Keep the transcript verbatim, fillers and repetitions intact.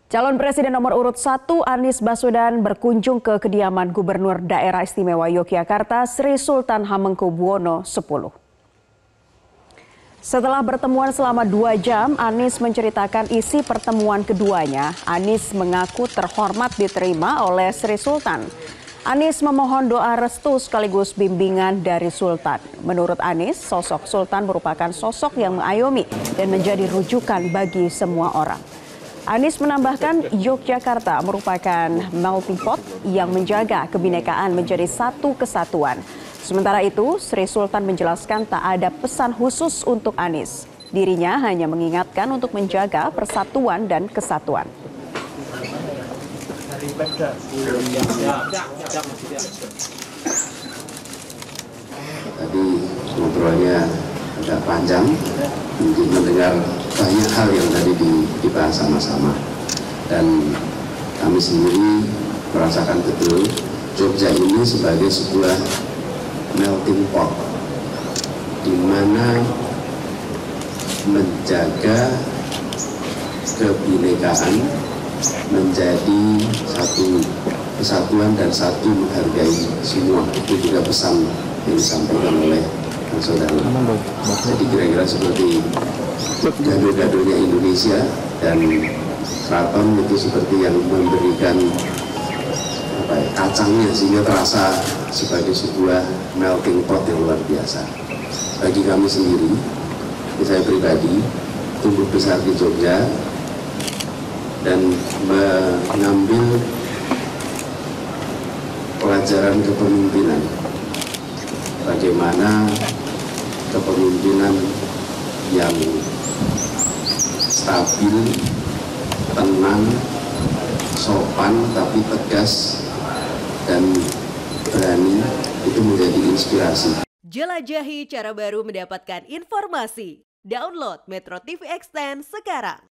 Calon Presiden nomor urut satu Anies Baswedan berkunjung ke kediaman Gubernur Daerah Istimewa Yogyakarta Sri Sultan Hamengkubuwono sepuluh. Setelah bertemuan selama dua jam, Anies menceritakan isi pertemuan keduanya. Anies mengaku terhormat diterima oleh Sri Sultan. Anies memohon doa restu sekaligus bimbingan dari Sultan. Menurut Anies, sosok Sultan merupakan sosok yang mengayomi dan menjadi rujukan bagi semua orang. Anies menambahkan Yogyakarta merupakan melting pot yang menjaga kebinekaan menjadi satu kesatuan. Sementara itu, Sri Sultan menjelaskan tak ada pesan khusus untuk Anies. Dirinya hanya mengingatkan untuk menjaga persatuan dan kesatuan. Tadi ngobrolnya agak panjang, mungkin mendengar banyak hal yang tadi dibahas sama-sama. Dan kami sendiri merasakan betul Jogja ini sebagai sebuah melting pot, di mana menjaga kebinekaan menjadi satu kesatuan dan satu menghargai semua. Itu juga pesan yang disampaikan oleh saudara. Jadi kira-kira seperti gado-gadonya Indonesia, dan keraton itu seperti yang memberikan apa ya, kacangnya sehingga terasa sebagai sebuah melting pot yang luar biasa. Bagi kami sendiri, saya pribadi tumbuh besar di Jogja dan mengambil pelajaran kepemimpinan. Bagaimana kepemimpinan yang stabil, tenang, sopan, tapi tegas dan berani, itu menjadi inspirasi. Jelajahi cara baru mendapatkan informasi. Download Metro T V Extend sekarang.